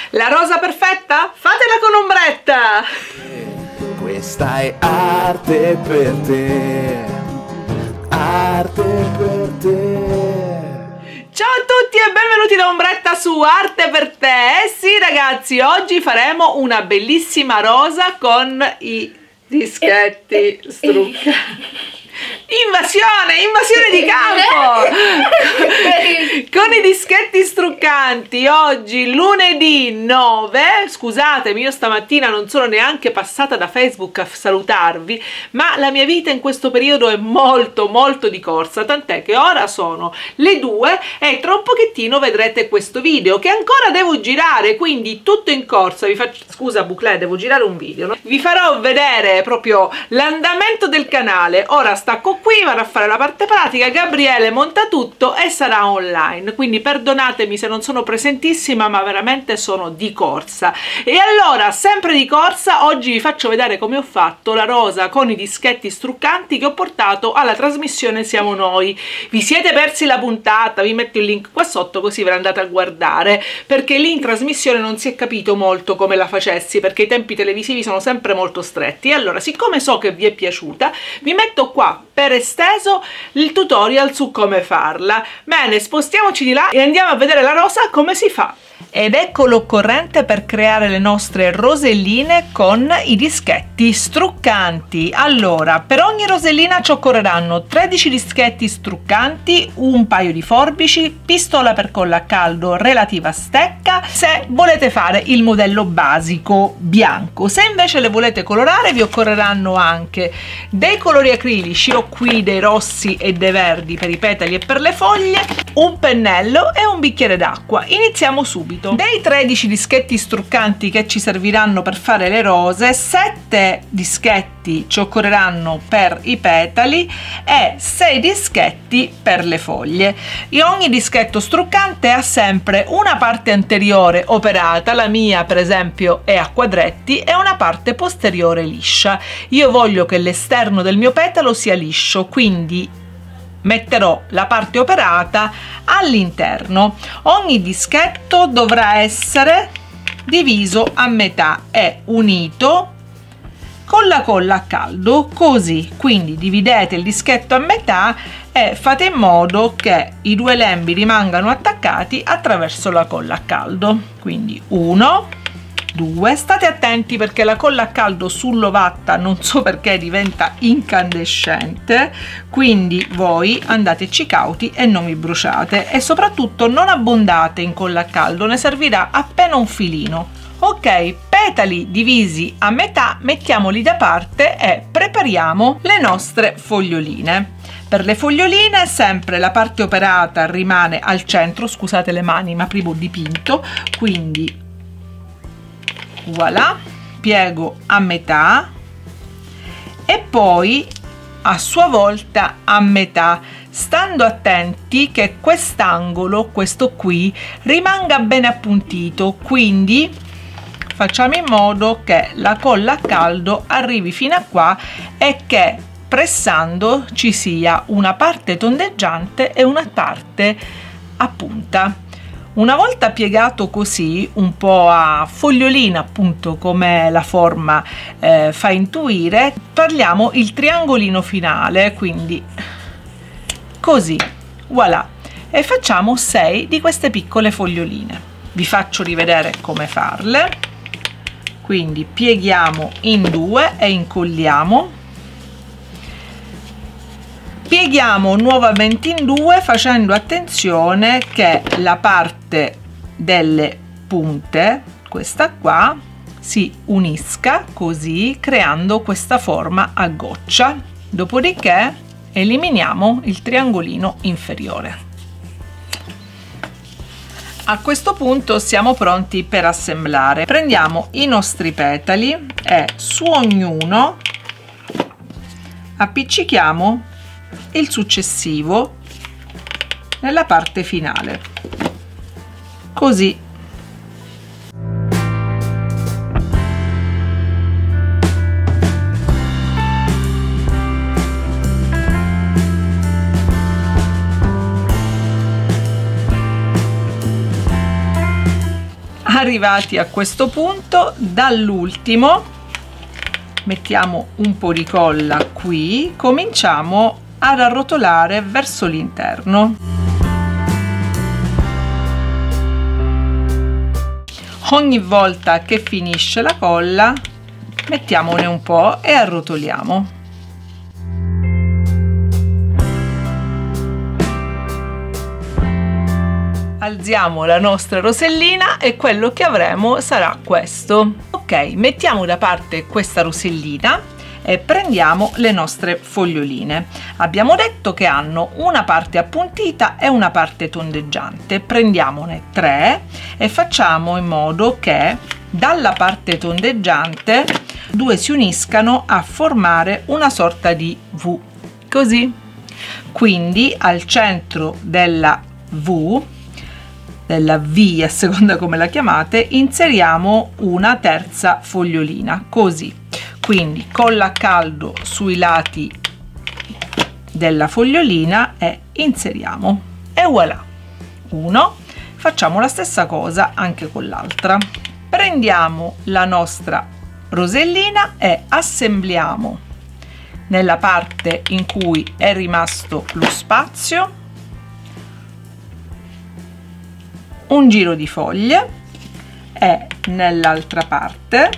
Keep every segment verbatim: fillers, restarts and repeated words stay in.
La rosa perfetta? Fatela con ombretta! Questa è arte per te, arte per te. Ciao a tutti e benvenuti da Ombretta su Arte per te. Eh sì ragazzi, oggi faremo una bellissima rosa con i dischetti struccati. Invasione, invasione di campo con i dischetti struccanti. Oggi lunedì nove, scusatemi, io stamattina non sono neanche passata da Facebook a salutarvi, ma la mia vita in questo periodo è molto molto di corsa, tant'è che ora sono le due e tra un pochettino vedrete questo video che ancora devo girare, quindi tutto in corsa. Vi faccio, scusa Buclè, devo girare un video, no? Vi farò vedere proprio l'andamento del canale. Ora stacco qui, vado a fare la parte pratica, Gabriele monta tutto e sarà online, quindi perdonatemi se non sono presentissima, ma veramente sono di corsa. E allora, sempre di corsa, oggi vi faccio vedere come ho fatto la rosa con i dischetti struccanti che ho portato alla trasmissione Siamo Noi. Vi siete persi la puntata? Vi metto il link qua sotto così ve la andate a guardare, perché lì in trasmissione non si è capito molto come la facessi, perché i tempi televisivi sono sempre molto stretti. E allora, siccome so che vi è piaciuta, vi metto qua per esteso il tutorial su come farla. Bene, spostiamoci di là e andiamo a vedere la rosa come si fa. Ed ecco l'occorrente per creare le nostre roselline con i dischetti struccanti. Allora, per ogni rosellina ci occorreranno tredici dischetti struccanti, un paio di forbici, pistola per colla a caldo relativa stecca se volete fare il modello basico bianco. Se invece le volete colorare vi occorreranno anche dei colori acrilici, ho qui dei rossi e dei verdi per i petali e per le foglie, un pennello e un bicchiere d'acqua. Iniziamo subito. Dei tredici dischetti struccanti che ci serviranno per fare le rose, sette dischetti ci occorreranno per i petali e sei dischetti per le foglie. E ogni dischetto struccante ha sempre una parte anteriore operata, la mia per esempio è a quadretti, e una parte posteriore liscia. Io voglio che l'esterno del mio petalo sia liscio, quindi metterò la parte operata all'interno. Ogni dischetto dovrà essere diviso a metà e unito con la colla a caldo, così. Quindi dividete il dischetto a metà e fate in modo che i due lembi rimangano attaccati attraverso la colla a caldo. Quindi uno, due, state attenti perché la colla a caldo sull'ovatta non so perché diventa incandescente, quindi voi andateci cauti e non vi bruciate, e soprattutto non abbondate in colla a caldo, ne servirà appena un filino. Ok, petali divisi a metà, mettiamoli da parte e prepariamo le nostre foglioline. Per le foglioline sempre la parte operata rimane al centro, scusate le mani ma prima ho dipinto, quindi voilà, piego a metà e poi a sua volta a metà, stando attenti che quest'angolo, questo qui, rimanga bene appuntito, quindi facciamo in modo che la colla a caldo arrivi fino a qua e che pressando ci sia una parte tondeggiante e una parte a punta. Una volta piegato così, un po' a fogliolina, appunto come la forma eh, fa intuire, parliamo il triangolino finale, quindi così, voilà, e facciamo sei di queste piccole foglioline. Vi faccio rivedere come farle. Quindi pieghiamo in due e incolliamo. Pieghiamo nuovamente in due facendo attenzione che la parte delle punte, questa qua, si unisca così, creando questa forma a goccia. Dopodiché eliminiamo il triangolino inferiore. A questo punto siamo pronti per assemblare. Prendiamo i nostri petali e su ognuno appiccichiamo il successivo nella parte finale, così. Arrivati a questo punto, dall'ultimo mettiamo un po' di colla qui, cominciamo ad arrotolare verso l'interno. Ogni volta che finisce la colla mettiamone un po' e arrotoliamo. Alziamo la nostra rosellina e quello che avremo sarà questo. Ok, mettiamo da parte questa rosellina e prendiamo le nostre foglioline. Abbiamo detto che hanno una parte appuntita e una parte tondeggiante. Prendiamone tre e facciamo in modo che dalla parte tondeggiante due si uniscano a formare una sorta di V, così. Quindi al centro della V, della V a seconda come la chiamate, inseriamo una terza fogliolina, così. Quindi colla a caldo sui lati della fogliolina e inseriamo, e voilà, uno. Facciamo la stessa cosa anche con l'altra. Prendiamo la nostra rosellina e assembliamo nella parte in cui è rimasto lo spazio un giro di foglie e nell'altra parte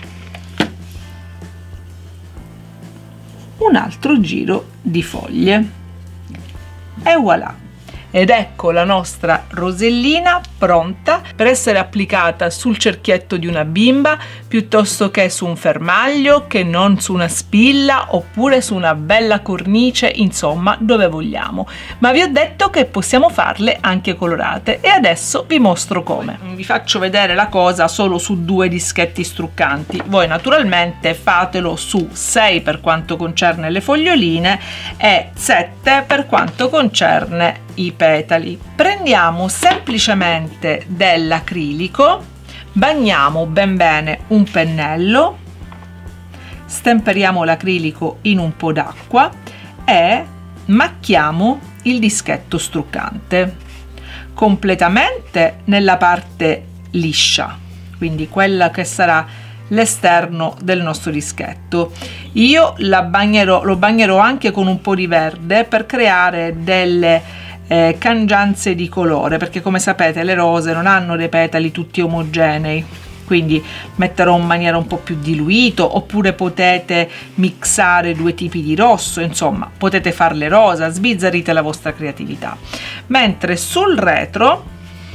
un altro giro di foglie, e voilà. Ed ecco la nostra rosellina pronta per essere applicata sul cerchietto di una bimba, piuttosto che su un fermaglio, che non su una spilla, oppure su una bella cornice, insomma dove vogliamo. Ma vi ho detto che possiamo farle anche colorate e adesso vi mostro come. Vi faccio vedere la cosa solo su due dischetti struccanti. Voi naturalmente fatelo su sei per quanto concerne le foglioline e sette per quanto concerne i petali. Prendiamo semplicemente dell'acrilico, bagniamo ben bene un pennello, stemperiamo l'acrilico in un po' d'acqua e macchiamo il dischetto struccante completamente nella parte liscia, quindi quella che sarà l'esterno del nostro dischetto. Io la bagnerò, lo bagnerò anche con un po' di verde per creare delle Eh, cangianze di colore, perché come sapete le rose non hanno dei petali tutti omogenei, quindi metterò in maniera un po' più diluito, oppure potete mixare due tipi di rosso, insomma potete farle rosa, sbizzarrite la vostra creatività. Mentre sul retro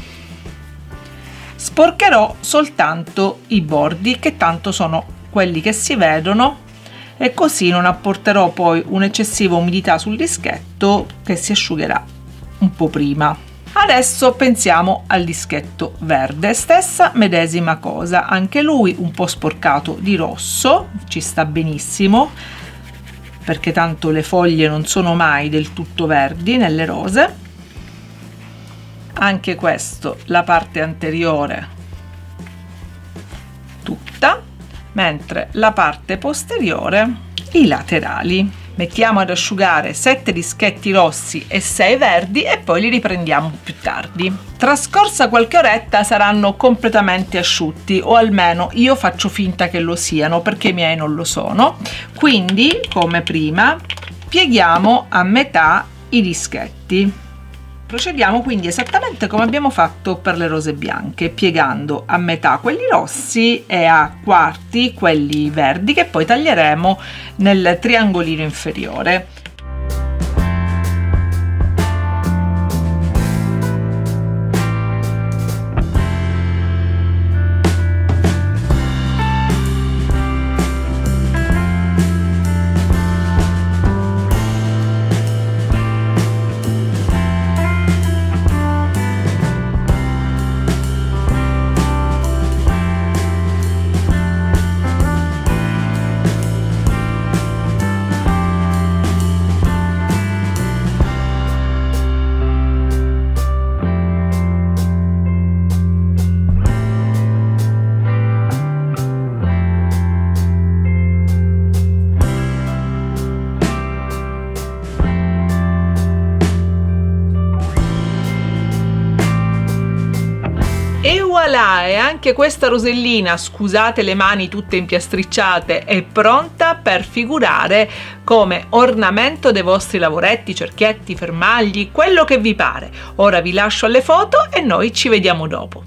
sporcherò soltanto i bordi, che tanto sono quelli che si vedono, e così non apporterò poi un'eccessiva umidità sul dischetto che si asciugherà un po' prima. Adesso pensiamo al dischetto verde, stessa medesima cosa, anche lui un po' sporcato di rosso, ci sta benissimo perché tanto le foglie non sono mai del tutto verdi nelle rose. Anche questo, la parte anteriore tutta, mentre la parte posteriore i laterali. Mettiamo ad asciugare sette dischetti rossi e sei verdi e poi li riprendiamo più tardi. Trascorsa qualche oretta saranno completamente asciutti, o almeno io faccio finta che lo siano perché i miei non lo sono. Quindi, come prima, pieghiamo a metà i dischetti. Procediamo quindi esattamente come abbiamo fatto per le rose bianche, piegando a metà quelli rossi e a quarti quelli verdi, che poi taglieremo nel triangolino inferiore. Voilà, e anche questa rosellina, scusate le mani tutte impiastricciate, è pronta per figurare come ornamento dei vostri lavoretti, cerchietti, fermagli, quello che vi pare. Ora vi lascio alle foto e noi ci vediamo dopo.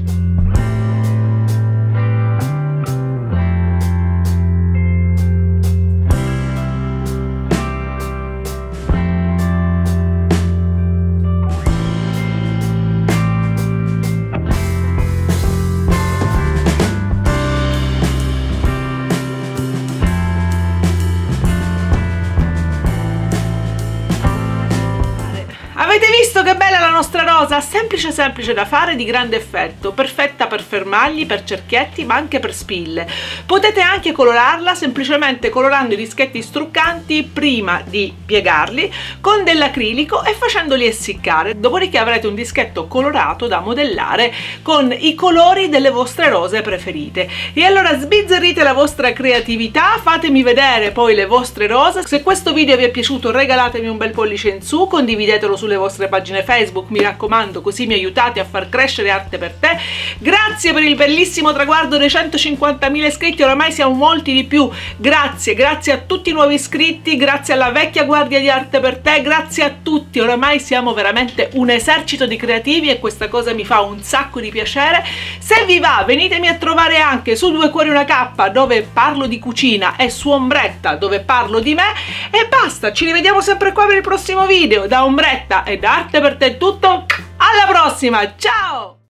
Avete visto che bella la nostra rosa? Semplice semplice da fare, di grande effetto, perfetta per fermagli, per cerchietti, ma anche per spille. Potete anche colorarla semplicemente colorando i dischetti struccanti prima di piegarli con dell'acrilico e facendoli essiccare, dopodiché avrete un dischetto colorato da modellare con i colori delle vostre rose preferite. E allora sbizzarrite la vostra creatività, fatemi vedere poi le vostre rose. Se questo video vi è piaciuto regalatemi un bel pollice in su, condividetelo sulle vostre pagine Facebook, mi raccomando, così mi aiutate a far crescere Arte per Te. Grazie per il bellissimo traguardo dei centocinquantamila iscritti, oramai siamo molti di più. Grazie, grazie a tutti i nuovi iscritti, grazie alla vecchia guardia di Arte per Te, grazie a tutti, oramai siamo veramente un esercito di creativi e questa cosa mi fa un sacco di piacere. Se vi va, venitemi a trovare anche su Due Cuori Una Cappa, dove parlo di cucina, e su Ombretta, dove parlo di me, e basta, ci rivediamo sempre qua per il prossimo video. Da Ombretta e da Arte per Te è tutto, alla prossima, ciao!